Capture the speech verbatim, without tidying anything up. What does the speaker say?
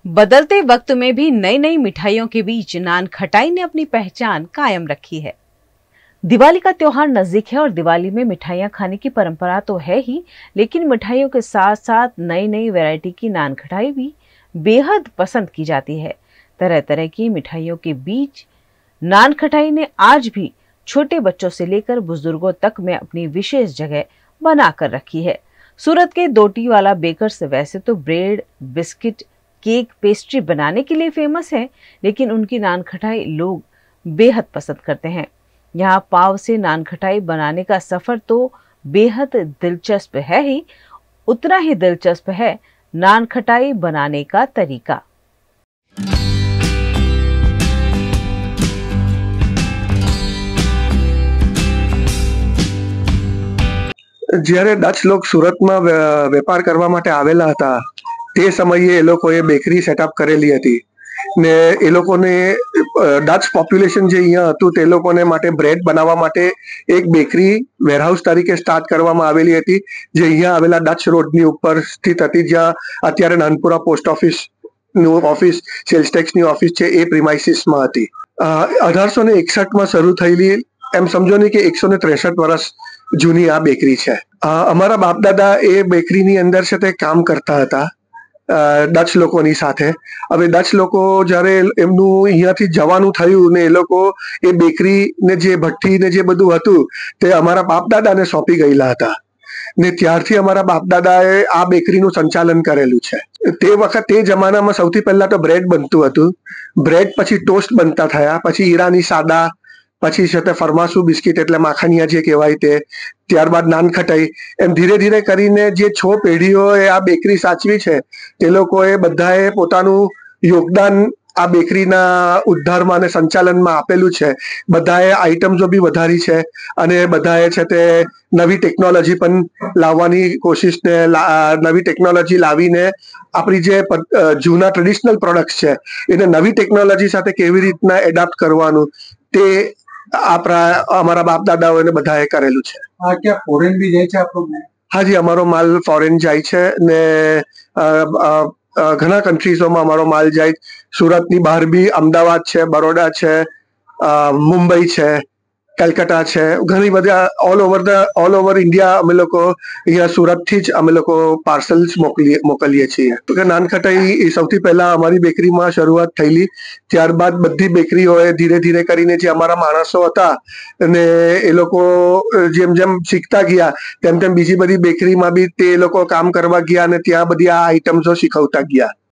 बदलते वक्त में भी नई नई मिठाइयों के बीच नान खटाई ने अपनी पहचान कायम रखी है। दिवाली का त्योहार नजदीक है और दिवाली में मिठाइयाँ खाने की परंपरा तो है ही, लेकिन मिठाइयों के साथ साथ नई नई वैरायटी की नान खटाई भी बेहद पसंद की जाती है। तरह तरह की मिठाइयों के बीच नान खटाई ने आज भी छोटे बच्चों से लेकर बुजुर्गों तक में अपनी विशेष जगह बनाकर रखी है। सूरत के दोटी वाला बेकर्स वैसे तो ब्रेड, बिस्किट, केक, पेस्ट्री बनाने के लिए फेमस है, लेकिन उनकी नान खटाई लोग बेहद पसंद करते हैं। यहाँ पाव से नान खटाई बनाने का सफर तो बेहद दिलचस्प है ही, उतना ही दिलचस्प है नान खटाई बनाने का तरीका। જ્યારે ડચ લોક સુરતમાં વેપાર કરવા માટે આવેલા હતા તે સમયે એ લોકોએ બેકરી સેટઅપ કરેલી હતી ને એ લોકોને ડચ પોપ્યુલેશન જે અહીંયા હતું તે લોકોને માટે બ્રેડ બનાવવા માટે એક બેકરી વેરહાઉસ તરીકે સ્ટાર્ટ કરવામાં આવેલી હતી જે અહીંયા આવેલા ડચ રોડની ઉપર સ્થિત હતી, જ્યાં અત્યારે નાનપુરા પોસ્ટ ઓફિસ નું ઓફિસ, સેલ્સ ટેક્સની ઓફિસ છે એ પ્રિમાઇસીસમાં હતી। અઢારસો ને એકસઠમાં શરૂ થયેલી એમ સમજો ને કે એકસો ને ત્રેસઠ વર્ષ જૂની આ બેકરી છે। અમારા બાપ દાદા એ બેકરીની અંદર છે તે કામ કરતા હતા ડચ લોકોની સાથે। હવે ડચ લોકો જ્યારે એમનું અહીંયાથી જવાનું થયું ને એ લોકો એ બેકરી ને જે ભઠ્ઠી ને જે બધું હતું તે અમારા બાપ દાદાને સોંપી ગયેલા હતા ને ત્યારથી અમારા બાપ દાદાએ આ બેકરીનું સંચાલન કરેલું છે। તે વખત તે જમાનામાં સૌથી પહેલા તો બ્રેડ બનતું હતું, બ્રેડ પછી ટોસ્ટ બનતા થયા, પછી ઈરાની સાદા, પછી છે તે ફરમાસુ બિસ્કિટ એટલે માખણિયા જે કહેવાય તે, ત્યારબાદ નાન ખટાઈ, એમ ધીરે ધીરે કરીને જે છ પેઢીઓએ આ બેકરી સાચવી છે તે લોકોએ બધાએ પોતાનું યોગદાન આ બેકરીના ઉદ્ધારમાં અને સંચાલનમાં આપેલું છે। બધાએ આઇટમ્સો બી વધારી છે અને બધાએ છે તે નવી ટેકનોલોજી પણ લાવવાની કોશિશ ને નવી ટેકનોલોજી લાવીને આપણી જે જૂના ટ્રેડિશનલ પ્રોડક્ટ્સ છે એને નવી ટેકનોલોજી સાથે કેવી રીતના એડાપ્ટ કરવાનું તે આપણા અમારા બાપ દાદાઓને બધાએ કરેલું છે। આ ક્યાં ફોરેન બી જાય છે આપણો? હાજી, અમારો માલ ફોરેન જાય છે ને ઘણા કન્ટ્રીઝોમાં અમારો માલ જાય। સુરતની બહાર બી અમદાવાદ છે, બરોડા છે, મુંબઈ છે, કલકત્તા છે, ઘણી બધા all over the all over India અમે લોકો અહીંયા સુરતથી જ અમે લોકો પાર્સલ્સ મોકલીએ મોકલીએ છીએ। તો કે નાન ખટાઈ એ સૌથી પહેલા અમારી બેકરીમાં શરૂઆત થયેલી, ત્યારબાદ બધી બેકરીઓએ ધીરે ધીરે કરીને જે અમારા માણસો હતા અને એ લોકો જેમ જેમ શીખતા ગયા તેમ તેમ બીજી બધી બેકરીમાં બી તે લોકો કામ કરવા ગયા અને ત્યાં બધી આ આઈટમ્સો શીખવતા ગયા।